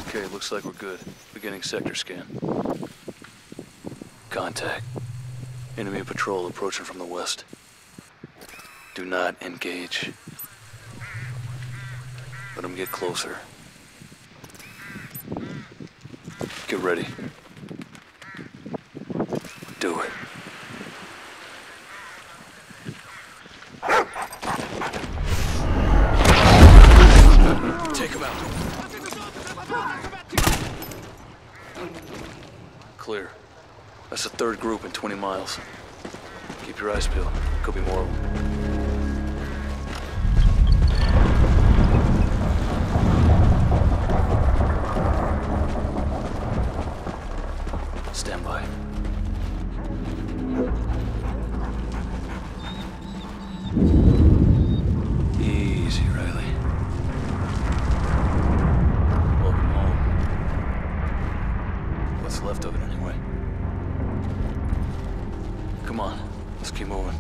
Okay, looks like we're good. Beginning sector scan. Contact. Enemy patrol approaching from the west. Do not engage. Let them get closer. Get ready. Do it. Take him out. Clear. That's the third group in 20 miles. Keep your eyes peeled. Could be more of them. Stand by. Easy, Riley. Welcome home. What's left of it, anyway? Come on, let's keep moving.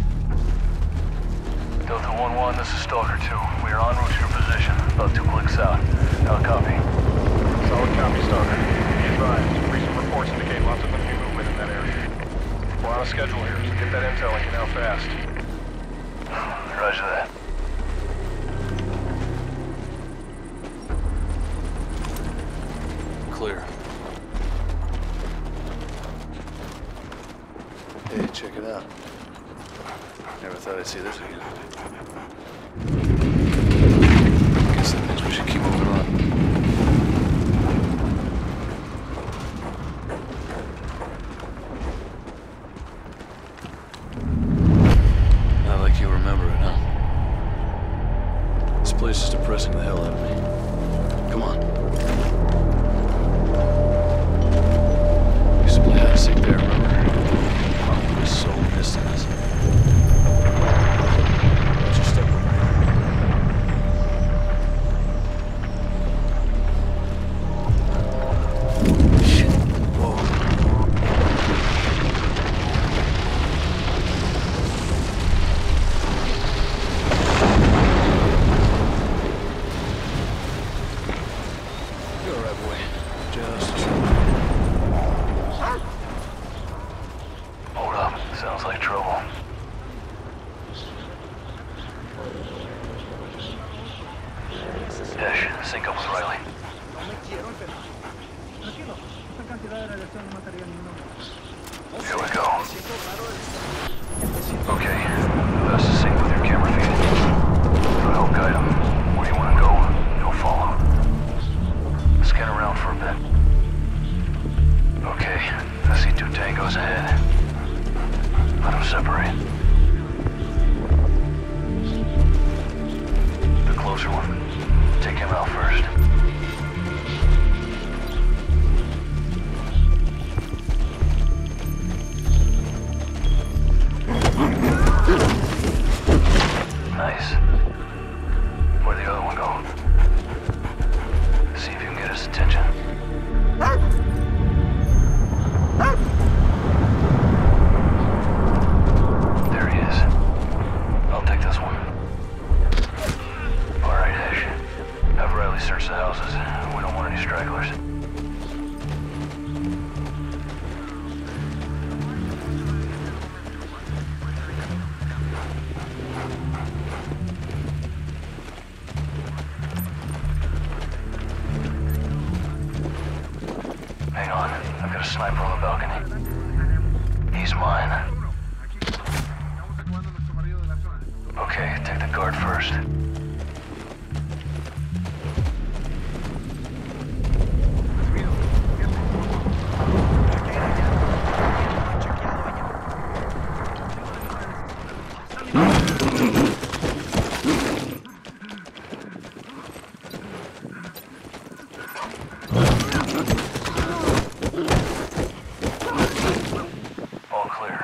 Delta 1-1, this is Stalker 2. We are en route to your position, about 2 clicks out. Now copy. Solid copy, Stalker. Be advised, recent reports indicate lots of enemy movement in that area. We're on a schedule here, so get that intel and get out fast. Roger that. Clear. Hey, check it out. Never thought I'd see this again. Guess that means we should keep moving on. Not like you remember it, huh? This place is depressing the hell out of me. Come on. Used to play hide and seek there, remember? Oh, I so missed this. Just step with me. Shit. Whoa. You're all right, boy. Just chill. Hold up. Sounds like trouble. Dash, sync up with Riley. Here we go. Okay, best to sync with your camera feed. It'll help guide him. Where you want to go, he'll follow. Scan around for a bit. Okay, I see 2 tangos ahead. Let them separate. The closer one. Take him out first. Nice. Where'd the other one go? See if you can get his attention. There he is. I'll take this one. All right, Ash. Have Riley search the houses. We don't want any stragglers. Hang on. I've got a sniper on the balcony. He's mine. Okay, take the guard first. All clear.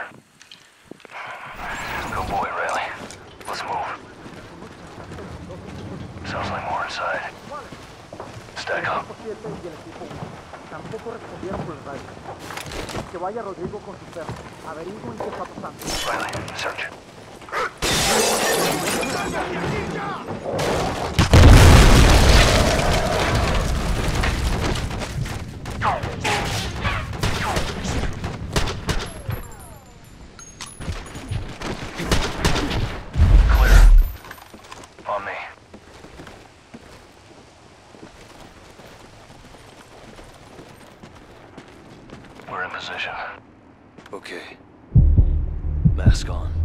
Good boy, Riley. Let's move. Sounds like more inside. Stack up. Riley, search. position. Okay. Mask on.